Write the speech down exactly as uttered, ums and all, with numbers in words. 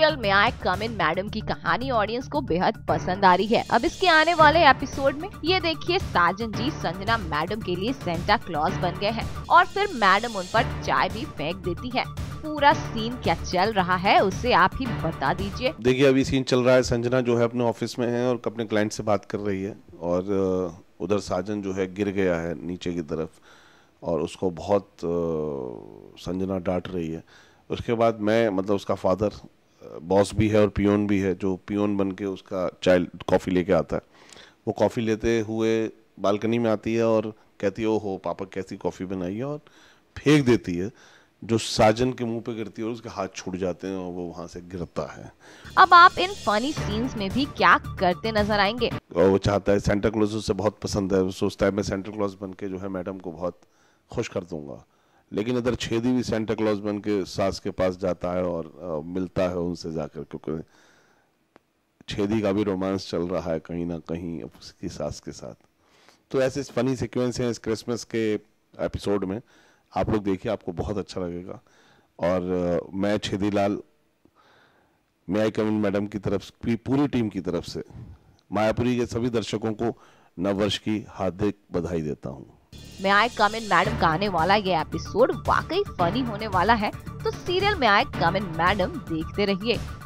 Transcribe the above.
Serial में आई कम इन madam की कहानी ऑडियंस को बेहद पसंद आ रही है। अब इसके आने वाले एपिसोड में ये देखिए साजन जी संजना मैडम के लिए सेंटा क्लॉज बन गए हैं और फिर मैडम उन पर चाय भी फेंक देती है। पूरा सीन क्या चल रहा है उसे आप ही बता दीजिए। देखिए अभी सीन चल रहा है, संजना जो है अपने ऑफिस में है और अपने क्लाइंट से बात कर रही है और उधर साजन जो है गिर गया है नीचे की तरफ और उसको बहुत संजना डांट रही है। उसके बाद मैं मतलब उसका फादर बॉस भी है और पियोन भी है, जो पियोन बन के उसका चाय कॉफ़ी लेके आता है। वो कॉफ़ी लेते हुए बालकनी में आती है और कहती है ओहो पापा कैसी कॉफ़ी बनाई है और फेंक देती है, जो साजन के मुंह पे गिरती है और उसके हाथ छूट जाते हैं और वो वहां से गिरता है। अब आप इन फनी सीन्स में भी क्या करते नजर आएंगे? और वो चाहता है, सेंटा क्लॉज उसे बहुत पसंद है, वो सोचता है मैं सेंटा क्लॉज बन के जो है मैडम को बहुत खुश कर दूंगा। लेकिन इधर छेदी भी सेंटा क्लॉज बन के सास के पास जाता है और आ, मिलता है उनसे जाकर, क्योंकि छेदी का भी रोमांस चल रहा है कहीं ना कहीं उसकी सास के साथ। तो ऐसे फनी सीक्वेंस हैं इस क्रिसमस के एपिसोड में, आप लोग देखिए आपको बहुत अच्छा लगेगा। और uh, मैं छेदीलाल मे आई कम इन मैडम की तरफ की पूरी टीम की तरफ से मायापुरी के सभी दर्शकों को नव वर्ष की हार्दिक बधाई देता हूँ। मे आई कम इन मैडम का आने वाला ये एपिसोड वाकई फनी होने वाला है, तो सीरियल मे आई कम इन मैडम देखते रहिए।